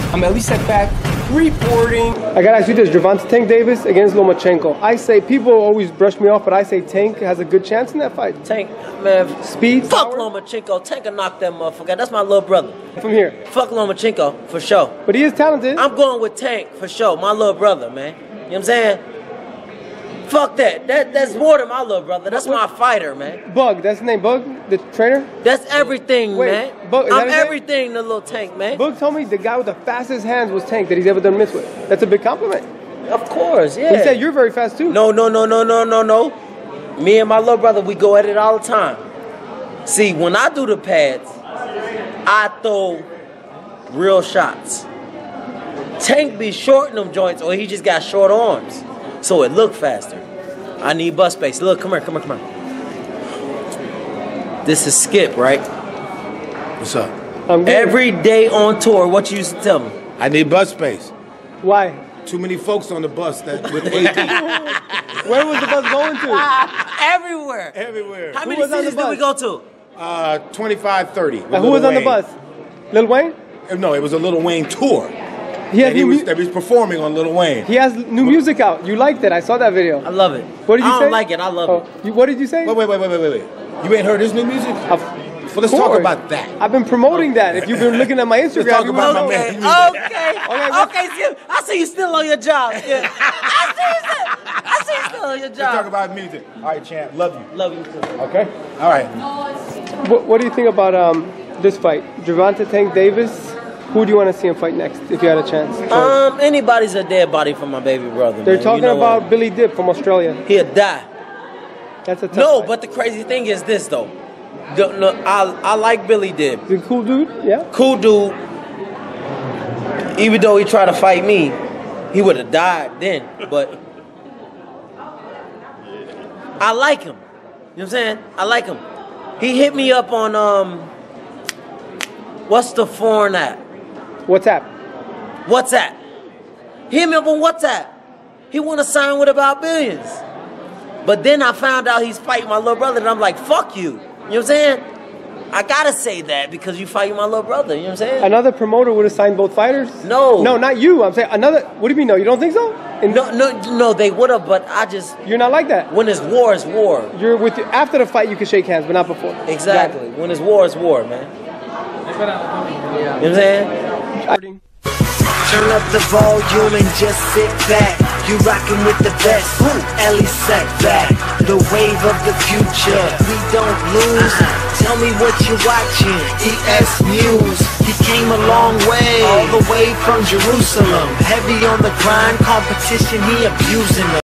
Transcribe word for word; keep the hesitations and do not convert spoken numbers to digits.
I'm Elie Seckbach reporting. I gotta ask you this, Gervonta Tank Davis against Lomachenko. I say, people always brush me off, but I say Tank has a good chance in that fight. Tank, man. Speed, Fuck power? Lomachenko. Tank can knock that motherfucker. That's my little brother. From here. Fuck Lomachenko, for sure. But he is talented. I'm going with Tank, for sure. My little brother, man. You know what I'm saying? Fuck that. That that's more than my little brother. That's what? my fighter, man. Bug, that's his name, Bug, the trainer? That's everything, Wait, man. Bug, is I'm that his everything, the little Tank, man. Bug told me the guy with the fastest hands was Tank that he's ever done mitts with. That's a big compliment. Of course, yeah. He said you're very fast too. No, no, no, no, no, no, no. Me and my little brother, we go at it all the time. See, when I do the pads, I throw real shots. Tank be short in them joints, or he just got short arms, so it look faster. I need bus space. Look, come here, come here, come here. This is Skip, right? What's up? I'm good. Every day on tour, what you used to tell me? I need bus space. Why? Too many folks on the bus that with A T. Where was the bus going to? Everywhere. Everywhere. How Who many was on the cities did we go bus? to? Uh, twenty-five, thirty. And who was on the bus? Lil Wayne? No, it was a Lil Wayne tour. He has And he new was, mu- that he was performing on Lil Wayne. He has new music out. You liked it. I saw that video. I love it. What did you I say? don't like it. I love Oh, it. you, what did you say? Wait, wait, wait, wait, wait, wait, wait. You ain't heard his new music? Of Well, let's course. talk about that. I've been promoting that. If you've been looking at my Instagram, talk you about would my know. Okay, man. okay, Okay, what- okay. See, I see you still on your job. Yeah. I see you still. I see you still on your Let's talk job. about music. All right, champ. Love you. Love you too. Okay? All right. What, what do you think about um, this fight? Gervonta Tank Davis? Who do you want to see him fight next if you had a chance? Um, anybody's a dead body for my baby brother. They're man. talking You know about what? Billy Dip from Australia. He'll die. That's a tough No, fight. but the crazy thing is this though. The- no, I I like Billy Dib. He's a cool dude, yeah? Cool dude. Even though he tried to fight me, he would have died then. But I like him. You know what I'm saying? I like him. He hit me up on um. What's the foreign app? WhatsApp. WhatsApp. Hit me up on WhatsApp. He want to sign with about billions. But then I found out he's fighting my little brother, and I'm like, fuck you. You know what I'm saying? I gotta say that because you fighting my little brother. You know what I'm saying? Another promoter would have signed both fighters? No. No, not you. I'm saying another. What do you mean, no? You don't think so? In- No, no, no. They would have, but I just You're not like that. when it's war, it's war. You're with after the fight, you can shake hands, but not before. Exactly. When it's war, it's war, man. You know what I'm saying? Turn up the volume and just sit back. You rockin' with the best. Elie Seckbach, the wave of the future. We don't lose. Tell me what you're watching. EsNews. He came a long way, all the way from Jerusalem. Heavy on the grind, competition he abusing them.